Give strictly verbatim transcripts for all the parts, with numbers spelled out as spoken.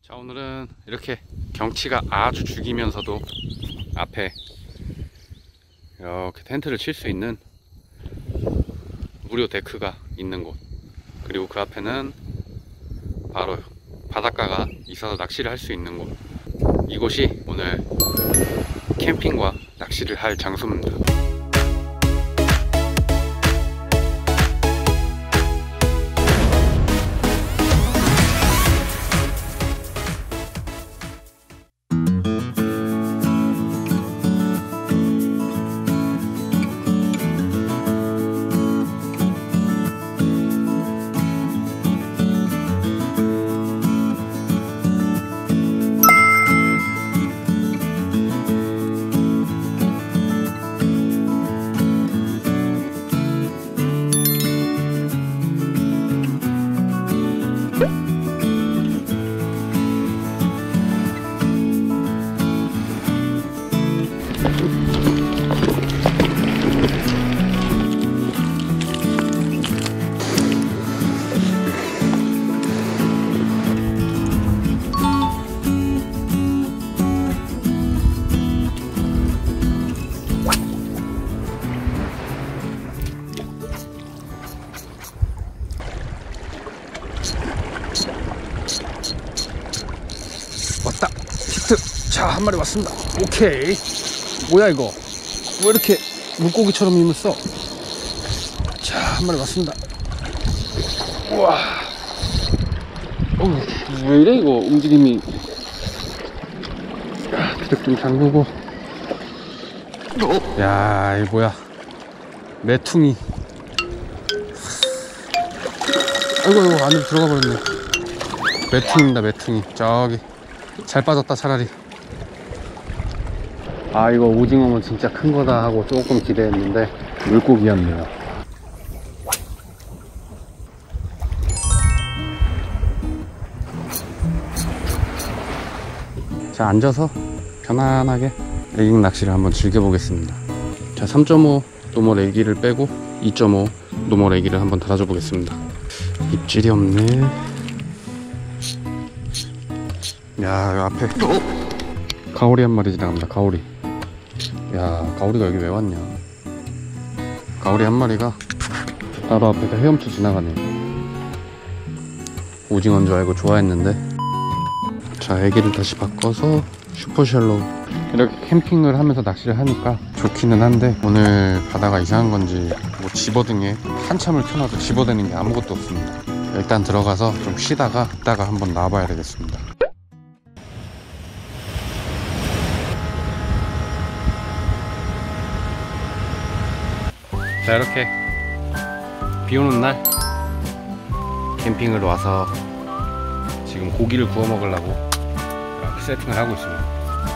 자, 오늘은 이렇게 경치가 아주 죽이면서도 앞에 이렇게 텐트를 칠 수 있는 무료 데크가 있는 곳, 그리고 그 앞에는 바로 바닷가가 있어서 낚시를 할 수 있는 곳, 이곳이 오늘 캠핑과 낚시를 할 장소입니다. 왔다. 히트. 자, 한 마리 왔습니다. 오케이. 뭐야 이거, 왜 이렇게 물고기처럼 힘을 써? 자, 한 마리 왔습니다. 우와. 어우, 왜 이래 이거 움직임이. 드랙 좀 잠그고. 야, 이 뭐야, 메퉁이. 아이고 아이고, 안으로 들어가 버렸네. 메퉁이입니다, 메퉁이. 저기 잘 빠졌다 차라리. 아, 이거 오징어면 진짜 큰 거다 하고 조금 기대했는데 물고기였네요. 자, 앉아서 편안하게 레깅 낚시를 한번 즐겨보겠습니다. 자, 삼 점 오 노멀 애기를 빼고 이 점 오 노멀 애기를 한번 달아줘 보겠습니다. 입질이 없네. 야, 요 앞에 가오리 한 마리 지나갑니다. 가오리. 야, 가오리가 여기 왜 왔냐. 가오리 한 마리가 바로 앞에서 헤엄쳐 지나가네. 오징어인 줄 알고 좋아했는데. 자, 애기를 다시 바꿔서 슈퍼셜로우. 이렇게 캠핑을 하면서 낚시를 하니까 좋기는 한데, 오늘 바다가 이상한 건지 뭐 집어등에 한참을 켜놔도 집어대는 게 아무것도 없습니다. 일단 들어가서 좀 쉬다가 이따가 한번 나와봐야 되겠습니다. 자, 이렇게 비 오는 날 캠핑을 와서 지금 고기를 구워 먹으려고 이렇게 세팅을 하고 있습니다.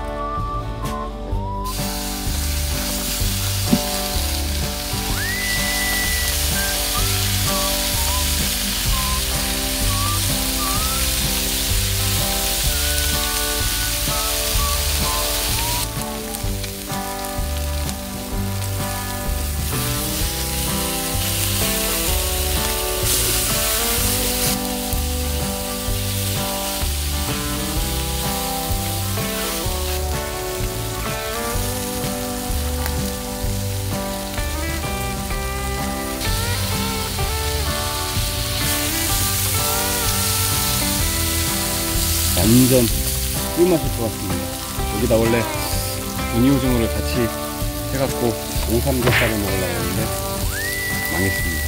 완전 꿀맛일 것 같습니다. 여기다 원래 무늬 오징어를 같이 해갖고 오삼겹살을 먹으려고 했는데 망했습니다.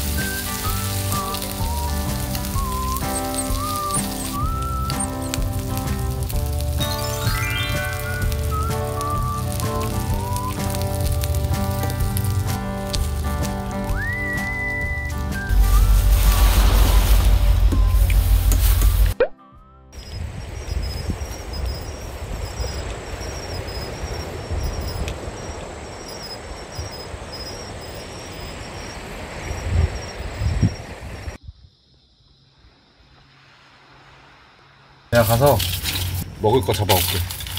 내가 가서 먹을 거 잡아올게.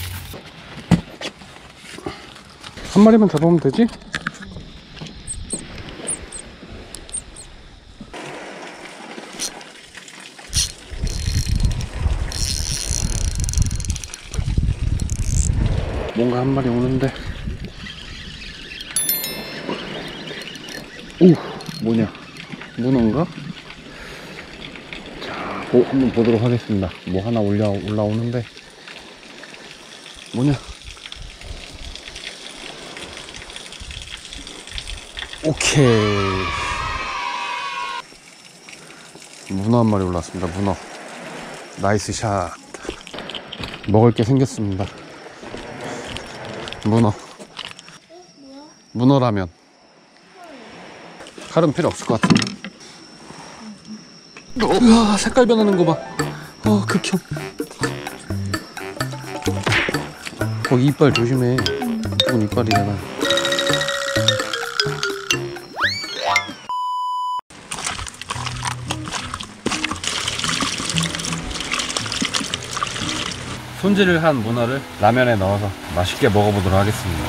한 마리만 잡아오면 되지? 뭔가 한 마리 오는데. 오, 뭐냐? 문어인가? 자, 보, 한번 보도록 하겠습니다. 뭐 하나 올라, 올라오는데. 뭐냐? 오케이. 문어 한 마리 올라왔습니다. 문어. 나이스 샷. 먹을 게 생겼습니다. 문어. 문어라면. 칼은 필요 없을 것 같은데. 우와, 색깔 변하는 거 봐. 어, 극혐. 거기 이빨 조심해. 이건 이빨이잖아. 손질을 한 문어를 라면에 넣어서 맛있게 먹어보도록 하겠습니다.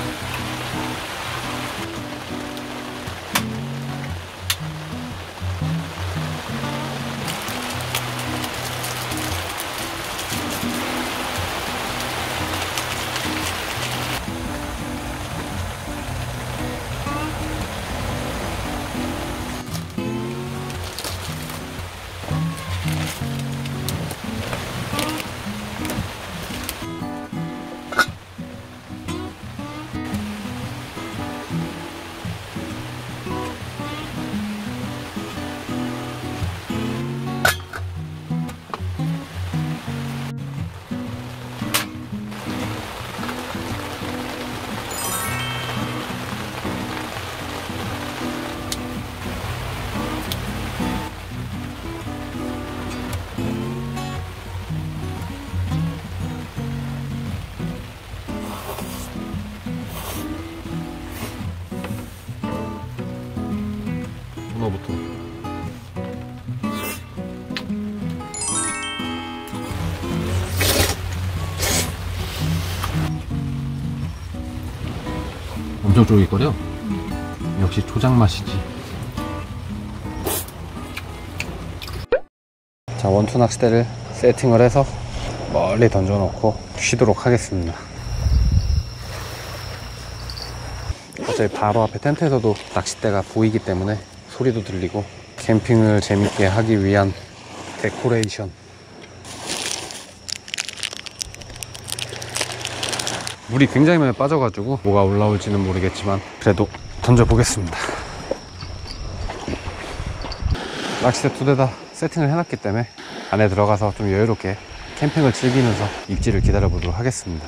문어부터. 엄청 쫄깃거려? 역시 초장 맛이지. 자, 원투 낚싯대를 세팅을 해서 멀리 던져놓고 쉬도록 하겠습니다. 어차피 바로 앞에 텐트에서도 낚싯대가 보이기 때문에 소리도 들리고 캠핑을 재밌게 하기 위한 데코레이션. 물이 굉장히 많이 빠져가지고 뭐가 올라올지는 모르겠지만 그래도 던져보겠습니다. 낚싯대 두 대 다 세팅을 해놨기 때문에 안에 들어가서 좀 여유롭게 캠핑을 즐기면서 입질을 기다려 보도록 하겠습니다.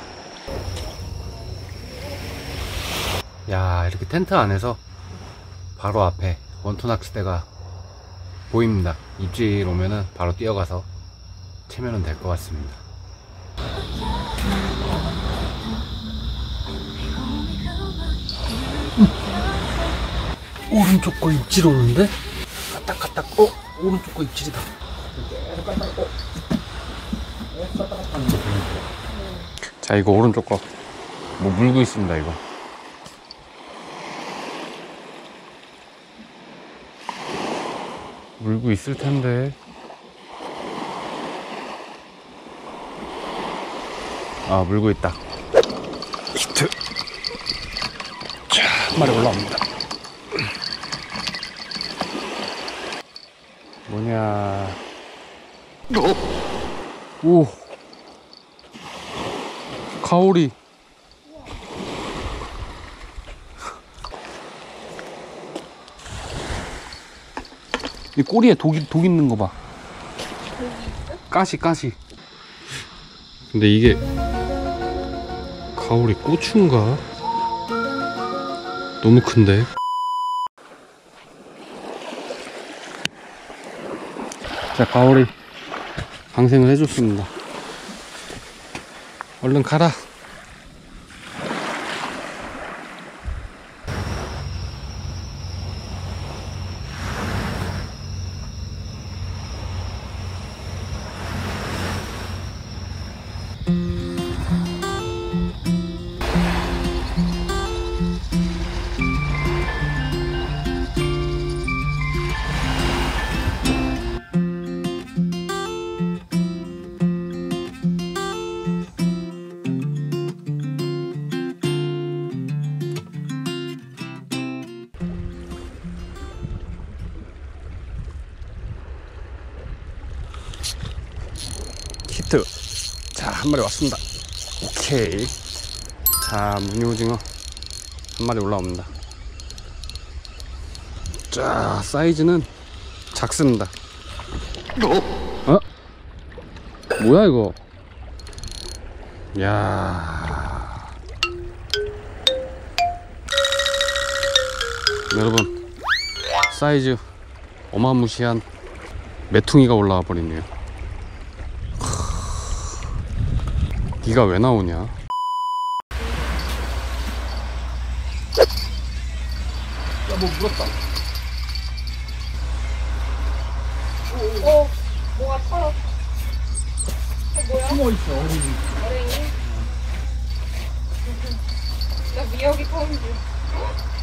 야, 이렇게 텐트 안에서 바로 앞에 원투 낚싯대가 보입니다. 입질 오면은 바로 뛰어가서 채면은 될 것 같습니다. 음. 오른쪽 거 입질 오는데? 까딱까딱. 어? 오른쪽 거 입질이다. 자, 이거 오른쪽 거 뭐 물고 있습니다. 이거 물고 있을 텐데. 아, 물고 있다. 히트. 자, 한 마리 올라옵니다. 뭐냐. 오, 가오리. 이 꼬리에 독, 독 있는 거 봐. 가시, 가시. 근데 이게 가오리 고추인가? 너무 큰데? 자, 가오리 방생을 해줬습니다. 얼른 가라. 히트. 자, 한 마리 왔습니다. 오케이. 자, 무늬오징어 한 마리 올라옵니다. 자, 사이즈는 작습니다. 어? 뭐야 이거? 야, 여러분, 사이즈 어마무시한 메퉁이가 올라와 버리네요. 네가 왜 나오냐? 야, 뭐 물었다. 어, 뭐가 커? 어, 뭐야? 숨어 있어, 어린이. 어랭이? 나 미역이 처음 줘.